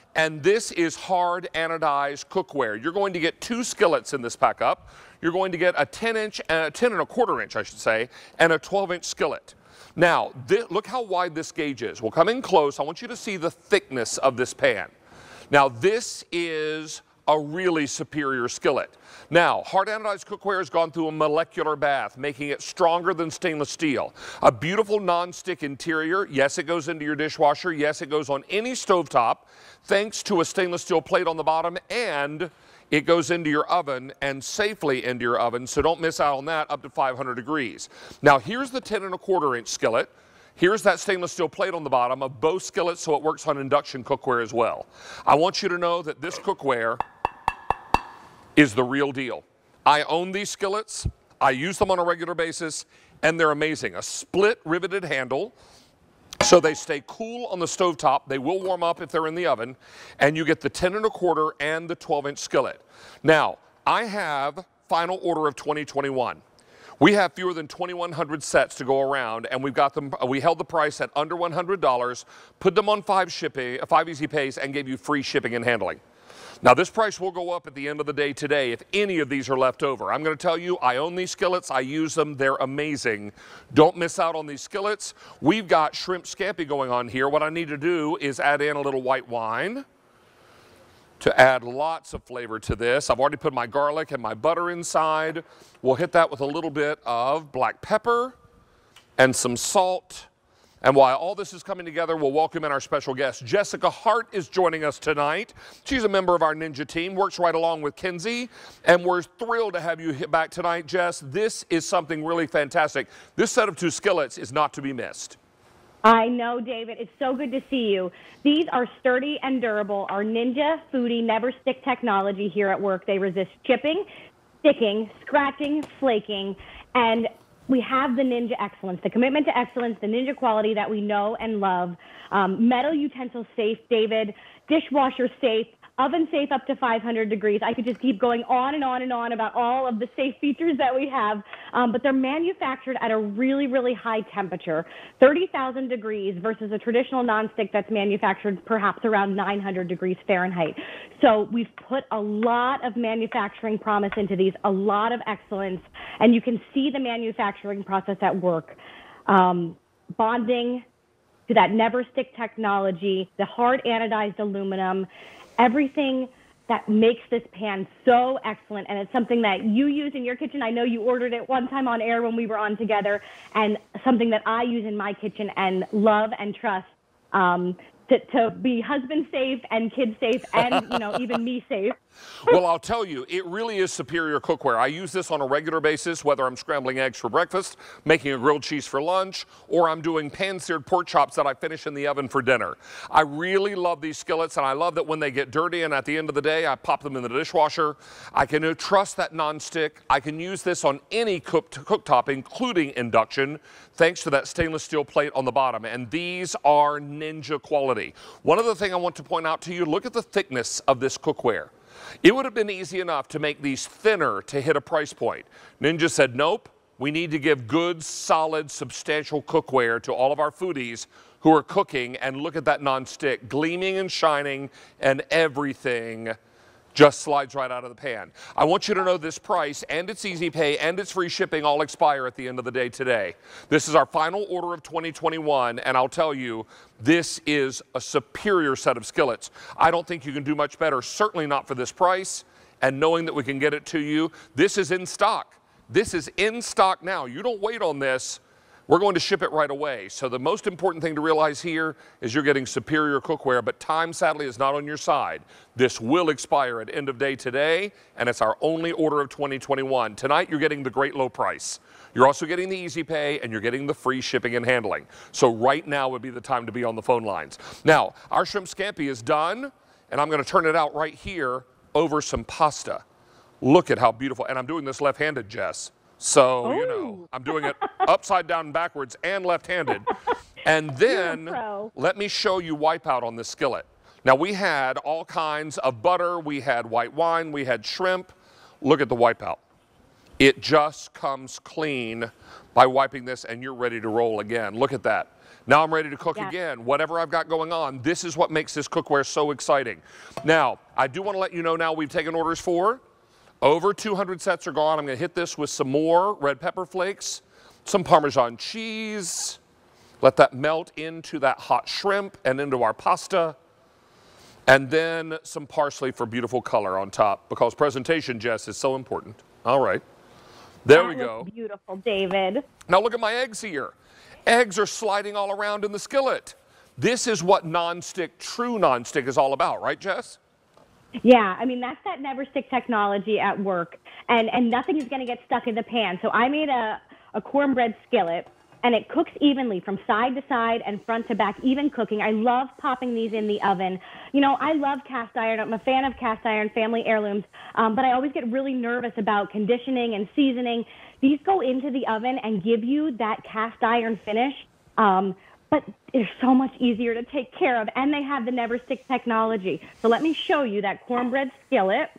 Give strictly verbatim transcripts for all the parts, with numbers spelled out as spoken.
and this is hard anodized cookware. You're going to get two skillets in this pack up. You're going to get a ten inch, uh, ten and a quarter inch, I should say, and a twelve inch skillet. Now, look how wide this gauge is. We'll come in close. I want you to see the thickness of this pan. Now, this is a really superior skillet. Now, hard anodized cookware has gone through a molecular bath, making it stronger than stainless steel. A beautiful non-stick interior. Yes, it goes into your dishwasher. Yes, it goes on any stovetop, thanks to a stainless steel plate on the bottom, and it goes into your oven and safely into your oven, so don't miss out on that, up to five hundred degrees. Now, here's the ten and a quarter inch skillet. Here's that stainless steel plate on the bottom of both skillets, so it works on induction cookware as well. I want you to know that this cookware is the real deal. I own these skillets. I use them on a regular basis, and they're amazing. A split riveted handle, so they stay cool on the stovetop. They will warm up if they're in the oven, and you get the ten and a quarter and the twelve inch skillet. Now, I have final order of twenty twenty-one. We have fewer than twenty-one hundred sets to go around, and we've got them. We held the price at under one hundred dollars, put them on five shipping, five easy pays, and gave you free shipping and handling. Now, this price will go up at the end of the day today if any of these are left over. I'm going to tell you, I own these skillets. I use them. They're amazing. Don't miss out on these skillets. We've got shrimp scampi going on here. What I need to do is add in a little white wine to add lots of flavor to this. I've already put my garlic and my butter inside. We'll hit that with a little bit of black pepper and some salt. And while all this is coming together, we'll welcome in our special guest. Jessica Hart is joining us tonight. She's a member of our Ninja team, works right along with Kenzie, and we're thrilled to have you hit back tonight, Jess. This is something really fantastic. This set of two skillets is not to be missed. I know, David. It's so good to see you. These are sturdy and durable. Our Ninja Foodi NeverStick technology here at work. They resist chipping, sticking, scratching, flaking, and we have the Ninja excellence, the commitment to excellence, the Ninja quality that we know and love. Um, metal utensil safe, David, dishwasher safe, oven safe up to five hundred degrees. I could just keep going on and on and on about all of the safe features that we have, um, but they're manufactured at a really, really high temperature, thirty thousand degrees versus a traditional nonstick that's manufactured perhaps around nine hundred degrees Fahrenheit. So we've put a lot of manufacturing promise into these, a lot of excellence, and you can see the manufacturing process at work. Um, bonding to that NeverStick technology, the hard anodized aluminum, everything that makes this pan so excellent, and it's something that you use in your kitchen. I know you ordered it one time on air when we were on together, and something that I use in my kitchen and love and trust um, to, to be husband safe and kid safe and, you know, even me safe. Well, I'll tell you, it really is superior cookware. I use this on a regular basis, whether I'm scrambling eggs for breakfast, making a grilled cheese for lunch, or I'm doing pan-seared pork chops that I finish in the oven for dinner. I really love these skillets, and I love that when they get dirty and at the end of the day, I pop them in the dishwasher. I can trust that nonstick. I can use this on any cooked cooktop, including induction, thanks to that stainless steel plate on the bottom, and these are Ninja quality. One other thing I want to point out to you, look at the thickness of this cookware. It would have been easy enough to make these thinner to hit a price point. Ninja said, nope, we need to give good, solid, substantial cookware to all of our foodies who are cooking, and look at that nonstick, gleaming and shining, and everything just slides right out of the pan. I want you to know this price and its easy pay and its free shipping all expire at the end of the day today. This is our final order of twenty twenty-one, and I'll tell you, this is a superior set of skillets. I don't think you can do much better, certainly not for this price, and knowing that we can get it to you. This is in stock. This is in stock now. You don't wait on this. We're going to ship it right away. So the most important thing to realize here is you're getting superior cookware, but time, sadly, is not on your side. This will expire at end of day today, and it's our only order of twenty twenty-one. Tonight, you're getting the great low price. You're also getting the easy pay, and you're getting the free shipping and handling. So right now would be the time to be on the phone lines. Now, our shrimp scampi is done, and I'm going to turn it out right here over some pasta. Look at how beautiful, and I'm doing this left-handed, Jess. So, oh. you know, I'm doing it upside down and backwards and left-handed. And then let me show you wipeout on this skillet. Now, we had all kinds of butter. We had white wine. We had shrimp. Look at the wipeout. It just comes clean by wiping this, and you're ready to roll again. Look at that. Now I'm ready to cook Yeah. again. Whatever I've got going on, this is what makes this cookware so exciting. Now, I do want to let you know now we've taken orders for over two hundred sets are gone. I'm going to hit this with some more red pepper flakes, some Parmesan cheese. Let that melt into that hot shrimp and into our pasta. And then some parsley for beautiful color on top, because presentation, Jess, is so important. All right. There that we go. Looks beautiful, David. Now look at my eggs here. Eggs are sliding all around in the skillet. This is what nonstick, true nonstick is all about, right, Jess? Yeah, I mean, that's that NeverStick technology at work, and, and nothing is going to get stuck in the pan. So I made a, a cornbread skillet, and it cooks evenly from side to side and front to back, even cooking. I love popping these in the oven. You know, I love cast iron. I'm a fan of cast iron family heirlooms, um, but I always get really nervous about conditioning and seasoning. These go into the oven and give you that cast iron finish, um, but they're so much easier to take care of, and they have the NeverStick technology. So let me show you that cornbread skillet,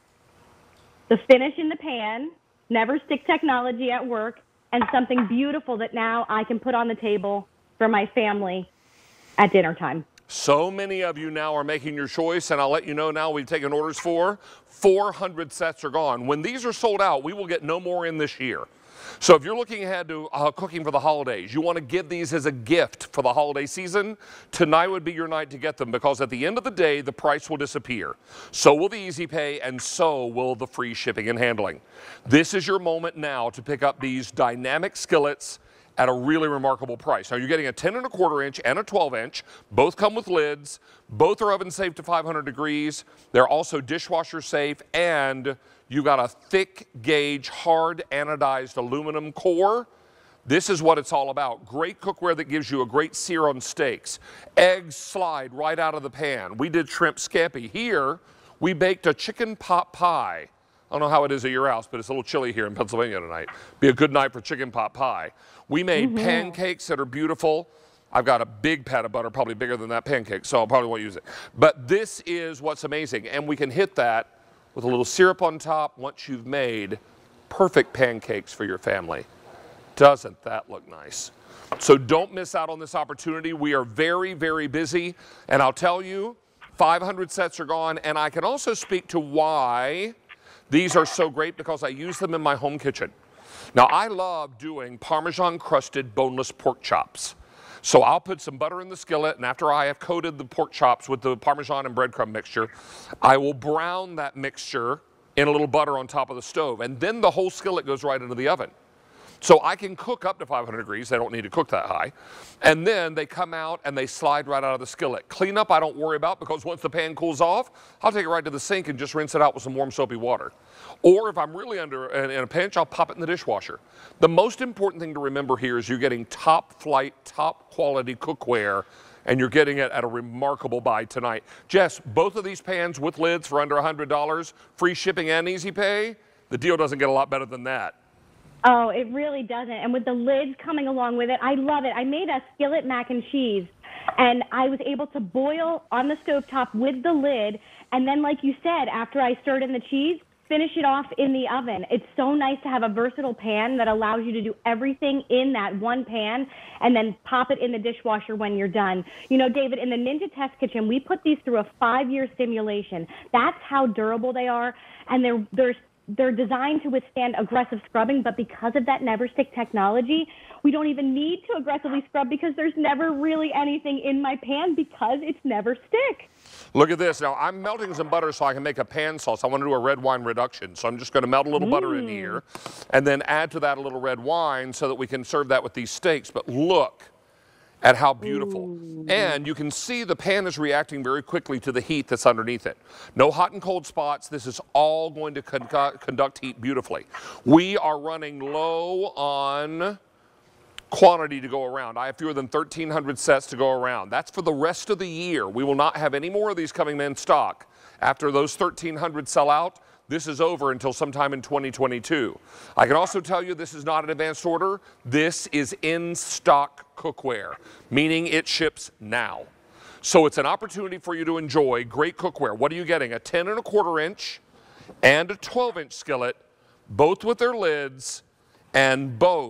the finish in the pan, NeverStick technology at work, and something beautiful that now I can put on the table for my family at dinner time. So many of you now are making your choice, and I'll let you know now we've taken orders for four hundred sets are gone. When these are sold out, we will get no more in this year. So if you're looking ahead to uh, cooking for the holidays, you want to give these as a gift for the holiday season, tonight would be your night to get them, because at the end of the day, the price will disappear. So will the Easy Pay, and so will the free shipping and handling. This is your moment now to pick up these dynamic skillets at a really remarkable price. Now you're getting a ten and a quarter inch and a twelve inch. Both come with lids. Both are oven safe to five hundred degrees. They're also dishwasher safe, and you got a thick gauge, hard anodized aluminum core. This is what it's all about. Great cookware that gives you a great sear on steaks. Eggs slide right out of the pan. We did shrimp scampi. Here, we baked a chicken pot pie. I don't know how it is at your house, but it's a little chilly here in Pennsylvania tonight. Be a good night for chicken pot pie. We made mm-hmm. pancakes that are beautiful. I've got a big pat of butter, probably bigger than that pancake, so I probably won't use it. But this is what's amazing, and we can hit that with a little syrup on top once you've made perfect pancakes for your family. Doesn't that look nice? So don't miss out on this opportunity. We are very, very busy, and I'll tell you, five hundred sets are gone, and I can also speak to why these are so great, because I use them in my home kitchen. Now, I love doing Parmesan-crusted boneless pork chops. So I'll put some butter in the skillet, and after I have coated the pork chops with the Parmesan and breadcrumb mixture, I will brown that mixture in a little butter on top of the stove, and then the whole skillet goes right into the oven. So I can cook up to five hundred degrees. They don't need to cook that high. And then they come out and they slide right out of the skillet. Cleanup I don't worry about, because once the pan cools off, I'll take it right to the sink and just rinse it out with some warm soapy water. Or if I'm really under in, in a pinch, I'll pop it in the dishwasher. The most important thing to remember here is you're getting top flight, top quality cookware, and you're getting it at a remarkable buy tonight. Jess, both of these pans with lids for under one hundred dollars, free shipping and Easy Pay. The deal doesn't get a lot better than that. Oh, it really doesn't. And with the lids coming along with it, I love it. I made a skillet mac and cheese, and I was able to boil on the stovetop with the lid. And then, like you said, after I stirred in the cheese, finish it off in the oven. It's so nice to have a versatile pan that allows you to do everything in that one pan and then pop it in the dishwasher when you're done. You know, David, in the Ninja Test Kitchen, we put these through a five-year simulation. That's how durable they are, and they're, they're They're designed to withstand aggressive scrubbing, but because of that NeverStick technology, we don't even need to aggressively scrub, because there's never really anything in my pan because it's NeverStick. Look at this. Now, I'm melting some butter so I can make a pan sauce. I want to do a red wine reduction, so I'm just going to melt a little mm. butter in here and then add to that a little red wine so that we can serve that with these steaks. But look at how beautiful. Ooh. And you can see the pan is reacting very quickly to the heat that's underneath it. No hot and cold spots. This is all going to con conduct heat beautifully. We are running low on quantity to go around. I have fewer than thirteen hundred sets to go around. That's for the rest of the year. We will not have any more of these coming in stock. After those thirteen hundred sell out, this is over until sometime in twenty twenty-two. I can also tell you this is not an advanced order. This is in stock cookware, meaning it ships now. So it's an opportunity for you to enjoy great cookware. What are you getting? A ten and a quarter inch and a twelve inch skillet, both with their lids and both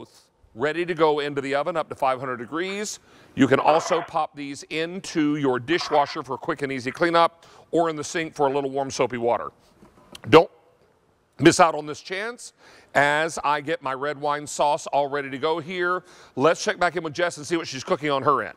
ready to go into the oven up to five hundred degrees. You can also pop these into your dishwasher for quick and easy cleanup, or in the sink for a little warm soapy water. Don't miss out on this chance. As I get my red wine sauce all ready to go here, let's check back in with Jess and see what she's cooking on her end.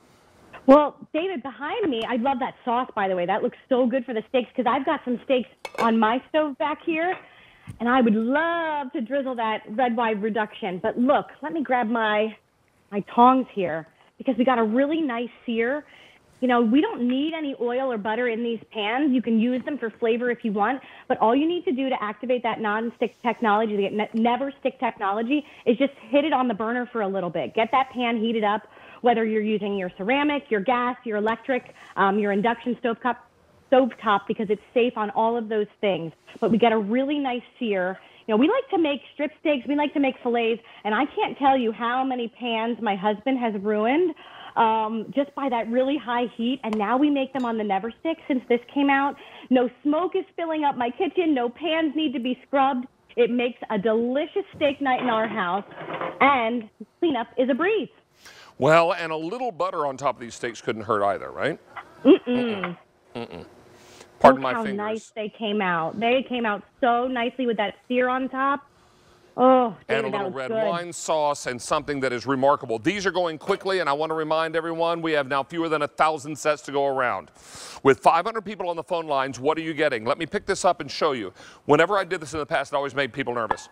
Well, David, behind me, I love that sauce, by the way. That looks so good for the steaks, because I've got some steaks on my stove back here, and I would love to drizzle that red wine reduction. But look, let me grab my, my tongs here, because we got a really nice sear. You know, we don't need any oil or butter in these pans. You can use them for flavor if you want, but all you need to do to activate that non-stick technology, the ne never stick technology, is just hit it on the burner for a little bit. Get that pan heated up, whether you're using your ceramic, your gas, your electric, um, your induction stovetop, stovetop, because it's safe on all of those things. But we get a really nice sear. You know, we like to make strip steaks, we like to make fillets, and I can't tell you how many pans my husband has ruined um, just by that really high heat. And now we make them on the NeverStick since this came out. No smoke is filling up my kitchen. No pans need to be scrubbed. It makes a delicious steak night in our house, and cleanup is a breeze. Well, and a little butter on top of these steaks couldn't hurt either, right? Mm-mm. Mm-mm. Pardon Look my how fingers. nice they came out. They came out so nicely with that sear on top. Oh, David, And a little that red good. wine sauce, and something that is remarkable. These are going quickly, and I want to remind everyone we have now fewer than a thousand sets to go around. With five hundred people on the phone lines, what are you getting? Let me pick this up and show you. Whenever I did this in the past, it always made people nervous.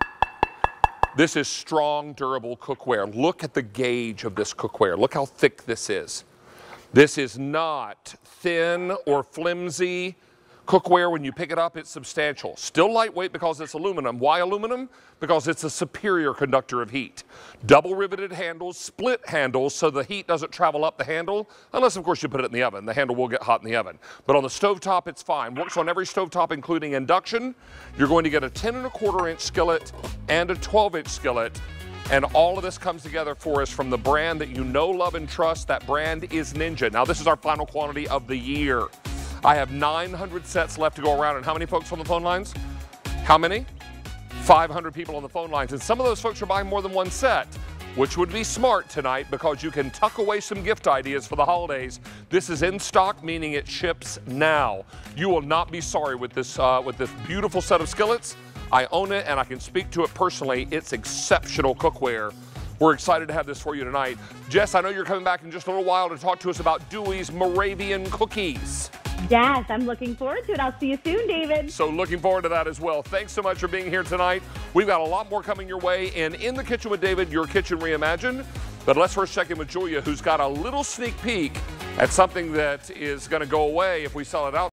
This is strong, durable cookware. Look at the gauge of this cookware. Look how thick this is. This is not thin or flimsy cookware. When you pick it up, it's substantial. Still lightweight because it's aluminum. Why aluminum? Because it's a superior conductor of heat. Double riveted handles, split handles, so the heat doesn't travel up the handle, unless of course you put it in the oven. The handle will get hot in the oven. But on the stovetop, it's fine. Works on every stovetop, including induction. You're going to get a ten and a quarter inch skillet and a twelve inch skillet. And all of this comes together for us from the brand that you know, love, and trust. That brand is Ninja. Now, this is our final quantity of the year. I have nine hundred sets left to go around. And how many folks on the phone lines? How many? five hundred people on the phone lines. And some of those folks are buying more than one set, which would be smart tonight, because you can tuck away some gift ideas for the holidays. This is in stock, meaning it ships now. You will not be sorry with this, uh, with this beautiful set of skillets. I own it, and I can speak to it personally. It's exceptional cookware. We're excited to have this for you tonight. Jess, I know you're coming back in just a little while to talk to us about Dewey's Moravian cookies. Yes, I'm looking forward to it. I'll see you soon, David. So looking forward to that as well. Thanks so much for being here tonight. We've got a lot more coming your way in In the Kitchen with David, your kitchen reimagined. But let's first check in with Julia, who's got a little sneak peek at something that is going to go away if we sell it out.